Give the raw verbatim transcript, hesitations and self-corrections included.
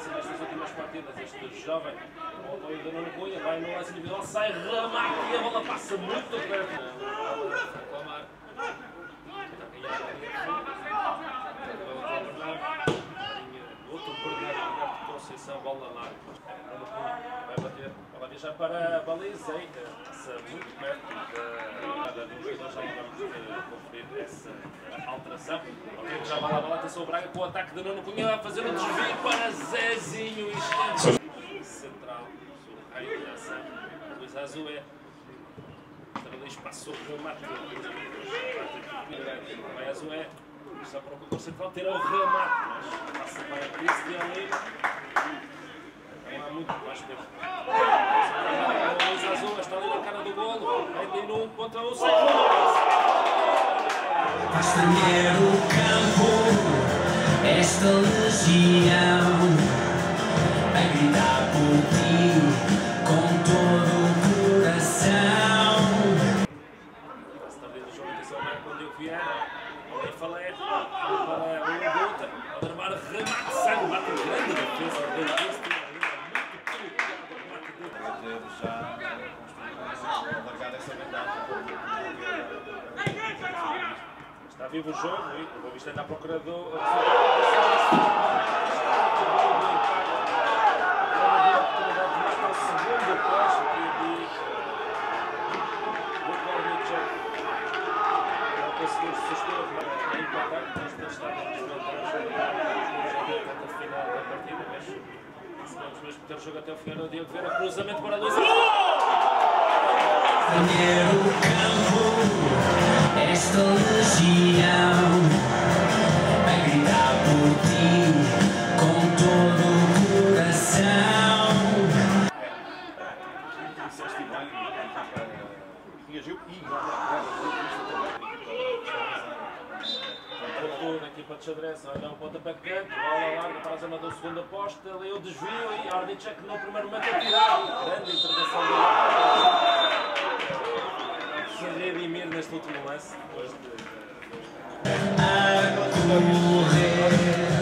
experiência nestas últimas partidas. Este jovem, com o apoio do Nuno Cunha, vai no lance individual, sai, remate e a bola passa muito perto. Reclamar. Outro Bernardo de Conceição, bola lá. Nuno Cunha vai bater, vai viajar para a baliza e passa muito perto da do jogador. Já vamos conferir essa alteração. Ok, já vai lá a bola, atenção o Braga com o ataque de Nuno Cunha, vai fazer um desvio para Zezinho, instante central, sobre o raio de ação. Luís Azué. Estradões passou o remate. Vai Azué. Está para o contorno central ter o remate, mas passa para Cristian Lima. Não há muito mais tempo. O Luís Azué está ali na cara do golo. Ainda num contra um, sai Basta ver o campo, esta legião, a gritar por ti com todo o coração. Está abrindo o jogo, atenção, Marco Diogo Vieira, ali Falé, para o Luta, a armar remate, sai do bate grande defesa dele, Cristian Lima, muito colocado o remate dele. Já largado essa vantagem. Está vivo o jogo e o Boa Vista ainda à procura do segundo posto e o Corniche não conseguiu suster a empatar, mas tem estado a desvantagem na reta final da partida, mas se vamos mesmo ter o jogo até o final, o Diogo Vieira, cruzamento para Luís. Ver o campo, esta legião, a gritar por ti com todo o coração. Reagiu e Na equipa de xadrez, olha o pontapé de canto, bola larga para a zona do segundo posto, ali o desvio e Arnicek no primeiro momento a tirar. Grande intervenção do se redimir neste último lance, depois de... A correr.